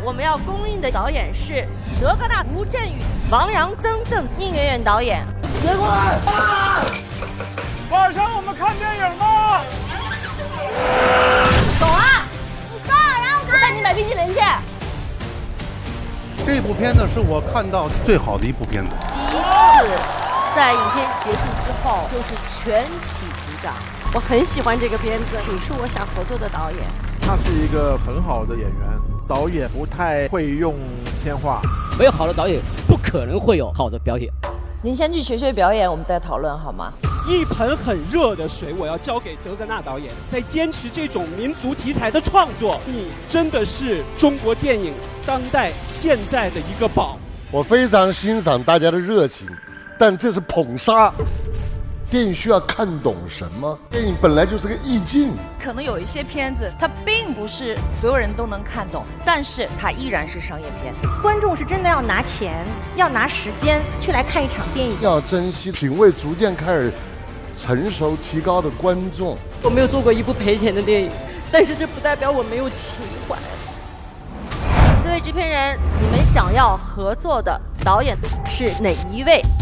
我们要公映的导演是德格纳、吴镇宇、王阳、曾正、宁远远导演。 别过来！ 晚上我们看电影吗？ 走啊！你说，然后我带你买冰淇淋去。 这部片子是我看到最好的一部片子。 第一次在影片结束之后，就是全体鼓掌。我很喜欢这个片子，也是我想合作的导演。 他是一个很好的演员，导演不太会用天话。 没有好的导演，不可能会有好的表演。 您先去学学表演，我们再讨论好吗？ 一盆很热的水，我要交给德格纳导演。在坚持这种民族题材的创作，你真的是中国电影当代现在的一个宝。 我非常欣赏大家的热情，但这是捧杀。电影需要看懂什么？电影本来就是个意境。 可能有一些片子，它并不是所有人都能看懂，但是它依然是商业片。 观众是真的要拿钱，要拿时间去来看一场电影。 要珍惜品味逐渐开始成熟提高的观众。 我没有做过一部赔钱的电影，但是这不代表我没有情怀。4位制片人，你们想要合作的导演是哪一位？